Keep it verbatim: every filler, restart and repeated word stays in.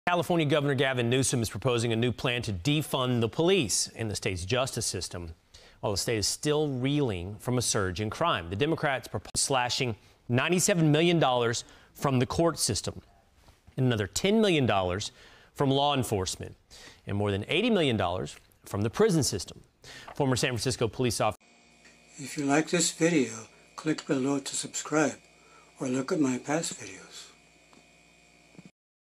California Governor Gavin Newsom is proposing a new plan to defund the police and the state's justice system, while the state is still reeling from a surge in crime. The Democrats propose slashing ninety-seven million dollars from the court system and another ten million dollars from law enforcement and more than eighty million dollars from the prison system. Former San Francisco police officer. If you like this video, click below to subscribe or look at my past videos.